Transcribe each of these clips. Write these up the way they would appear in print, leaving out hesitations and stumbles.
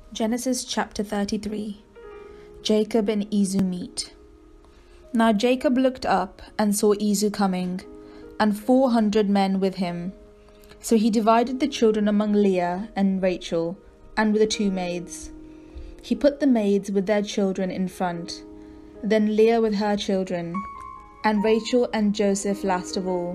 Genesis chapter 33. Jacob and Esau meet. Now Jacob looked up and saw Esau coming, and 400 men with him. So he divided the children among Leah and Rachel, and with the 2 maids. He put the maids with their children in front, then Leah with her children, and Rachel and Joseph last of all.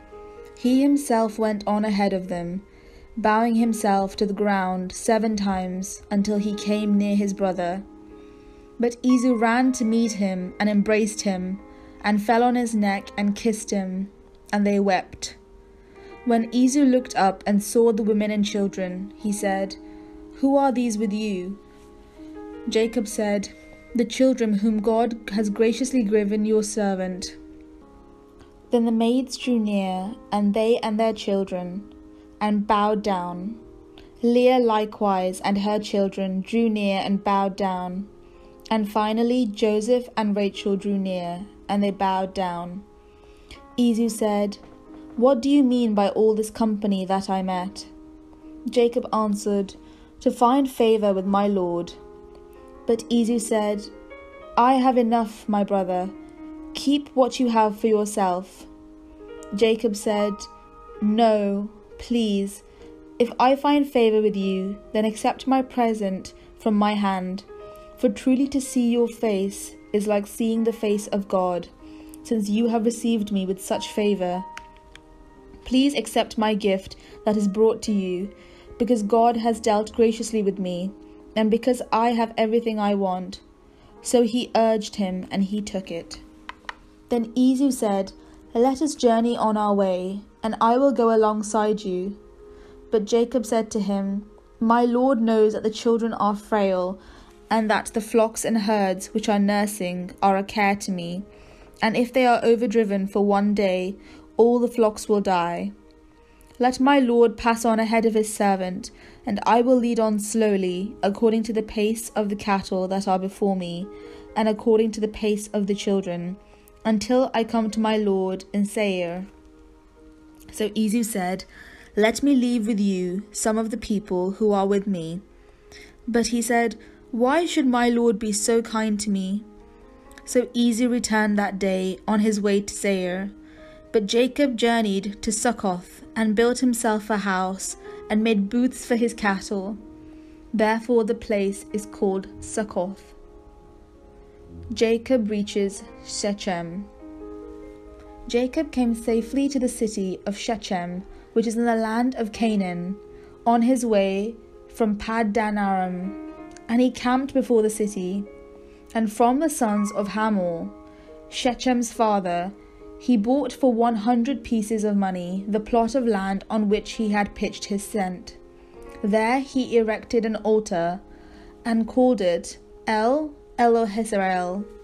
He himself went on ahead of them, bowing himself to the ground 7 times until he came near his brother. But Esau ran to meet him and embraced him, and fell on his neck and kissed him, and they wept. When Esau looked up and saw the women and children, he said, "Who are these with you?" Jacob said, "The children whom God has graciously given your servant." Then the maids drew near, and they and their children, and bowed down. Leah likewise and her children drew near and bowed down. And finally Joseph and Rachel drew near, and they bowed down. Esau said, "What do you mean by all this company that I met?" Jacob answered, "To find favor with my lord." But Esau said, "I have enough, my brother. Keep what you have for yourself." Jacob said, "No, please, if I find favor with you, then accept my present from my hand. For truly to see your face is like seeing the face of God, since you have received me with such favor. Please accept my gift that is brought to you, because God has dealt graciously with me, and because I have everything I want." So he urged him, and he took it. Then Esau said, "Let us journey on our way, and I will go alongside you." But Jacob said to him, "My Lord knows that the children are frail, and that the flocks and herds which are nursing are a care to me, and if they are overdriven for one day, all the flocks will die. Let my Lord pass on ahead of his servant, and I will lead on slowly, according to the pace of the cattle that are before me, and according to the pace of the children, until I come to my Lord in Seir." So Esau said, "Let me leave with you some of the people who are with me." But he said, "Why should my Lord be so kind to me?" So Esau returned that day on his way to Seir. But Jacob journeyed to Succoth, and built himself a house, and made booths for his cattle. Therefore the place is called Succoth. Jacob reaches Shechem. Jacob came safely to the city of Shechem, which is in the land of Canaan, on his way from Paddan Aram. And he camped before the city. And from the sons of Hamor, Shechem's father, he bought for 100 pieces of money the plot of land on which he had pitched his tent. There he erected an altar, and called it El Elohesrael,